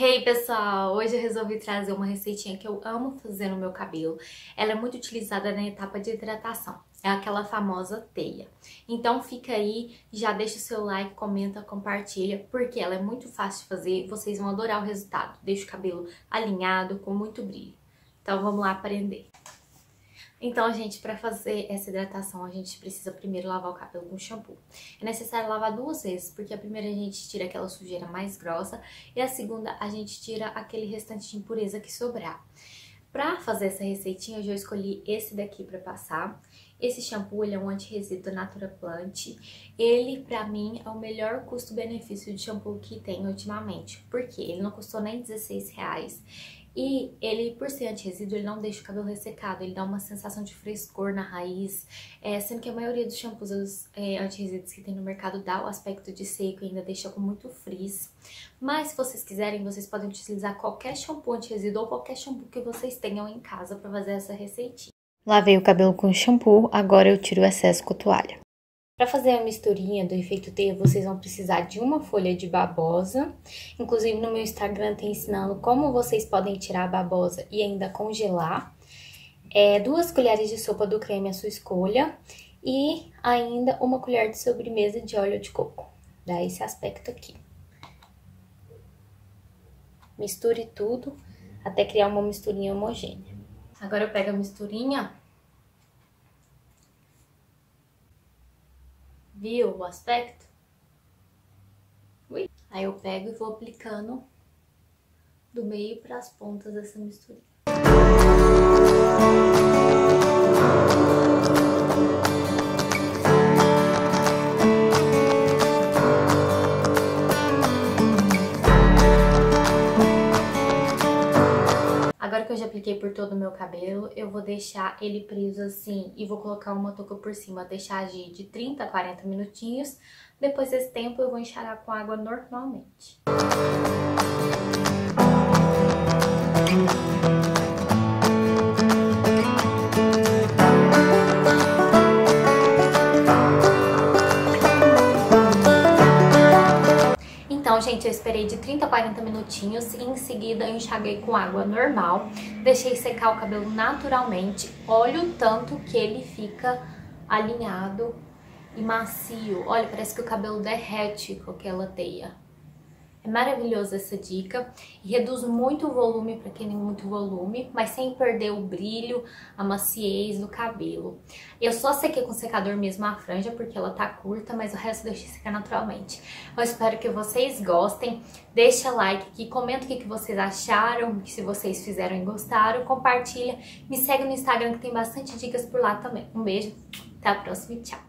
Hey pessoal, hoje eu resolvi trazer uma receitinha que eu amo fazer no meu cabelo. Ela é muito utilizada na etapa de hidratação, é aquela famosa teia. Então fica aí, já deixa o seu like, comenta, compartilha, porque ela é muito fácil de fazer e vocês vão adorar o resultado. Deixa o cabelo alinhado, com muito brilho. Então vamos lá aprender. Então, gente, para fazer essa hidratação, a gente precisa primeiro lavar o cabelo com shampoo. É necessário lavar 2 vezes, porque a primeira a gente tira aquela sujeira mais grossa e a segunda a gente tira aquele restante de impureza que sobrar. Para fazer essa receitinha, eu já escolhi esse daqui para passar. Esse shampoo, ele é um anti-resíduo da Natura Plant. Ele, pra mim, é o melhor custo-benefício de shampoo que tem ultimamente. Porque ele não custou nem R$16. E ele, por ser anti-resíduo, ele não deixa o cabelo ressecado. Ele dá uma sensação de frescor na raiz. Sendo que a maioria dos shampoos anti-resíduos que tem no mercado dá o aspecto de seco e ainda deixa com muito frizz. Mas se vocês quiserem, vocês podem utilizar qualquer shampoo anti-resíduo ou qualquer shampoo que vocês tenham em casa para fazer essa receitinha. Lavei o cabelo com shampoo, agora eu tiro o excesso com a toalha. Para fazer a misturinha do efeito teia, vocês vão precisar de uma folha de babosa. Inclusive no meu Instagram tem ensinando como vocês podem tirar a babosa e ainda congelar. 2 colheres de sopa do creme à sua escolha. E ainda uma colher de sobremesa de óleo de coco. Dá esse aspecto aqui. Misture tudo até criar uma misturinha homogênea. Agora eu pego a misturinha. Viu o aspecto? Ui. Aí eu pego e vou aplicando do meio para as pontas dessa misturinha. Agora que eu já apliquei por todo o meu cabelo, eu vou deixar ele preso assim e vou colocar uma touca por cima, deixar agir de 30 a 40 minutinhos. Depois desse tempo eu vou enxarar com água normalmente. Então, gente, eu esperei de 30 a 40 minutinhos e em seguida eu enxaguei com água normal. Deixei secar o cabelo naturalmente. Olha o tanto que ele fica alinhado e macio. Olha, parece que o cabelo derrete com aquela teia. É maravilhosa essa dica e reduz muito o volume para quem tem muito volume, mas sem perder o brilho, a maciez do cabelo. Eu só sequei com secador mesmo a franja porque ela tá curta, mas o resto eu deixei secar naturalmente. Eu espero que vocês gostem, deixa like aqui, comenta o que vocês acharam, se vocês fizeram e gostaram, compartilha, me segue no Instagram que tem bastante dicas por lá também. Um beijo, até a próxima e tchau!